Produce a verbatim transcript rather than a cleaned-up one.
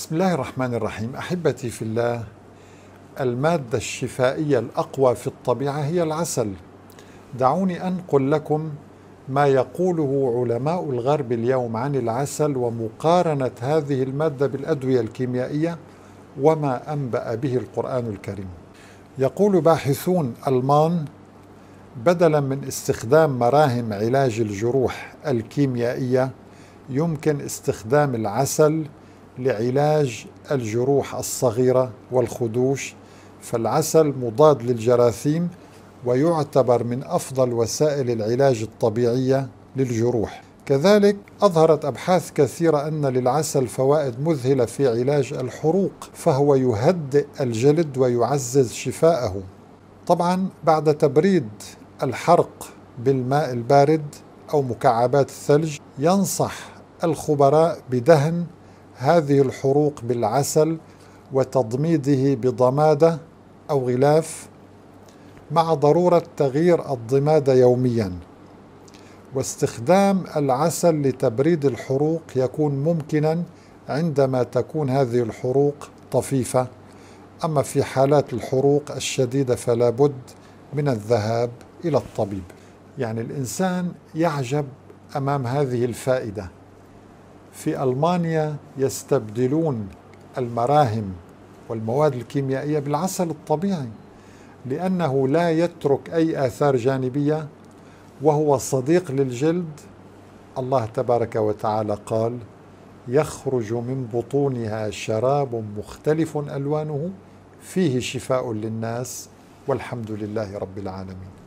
بسم الله الرحمن الرحيم. أحبتي في الله، المادة الشفائية الأقوى في الطبيعة هي العسل. دعوني أنقل لكم ما يقوله علماء الغرب اليوم عن العسل ومقارنة هذه المادة بالأدوية الكيميائية وما أنبأ به القرآن الكريم. يقول باحثون ألمان: بدلا من استخدام مراهم علاج الجروح الكيميائية، يمكن استخدام العسل لعلاج الجروح الصغيرة والخدوش، فالعسل مضاد للجراثيم ويعتبر من أفضل وسائل العلاج الطبيعية للجروح. كذلك أظهرت أبحاث كثيرة أن للعسل فوائد مذهلة في علاج الحروق، فهو يهدئ الجلد ويعزز شفاءه. طبعا بعد تبريد الحرق بالماء البارد أو مكعبات الثلج، ينصح الخبراء بدهن هذه الحروق بالعسل وتضميده بضمادة أو غلاف، مع ضرورة تغيير الضمادة يوميا. واستخدام العسل لتبريد الحروق يكون ممكنا عندما تكون هذه الحروق طفيفة، أما في حالات الحروق الشديدة فلا بد من الذهاب إلى الطبيب. يعني الإنسان يعجب أمام هذه الفائدة. في ألمانيا يستبدلون المراهم والمواد الكيميائية بالعسل الطبيعي، لأنه لا يترك أي آثار جانبية وهو صديق للجلد. الله تبارك وتعالى قال: يخرج من بطونها شراب مختلف ألوانه فيه شفاء للناس والحمد لله رب العالمين.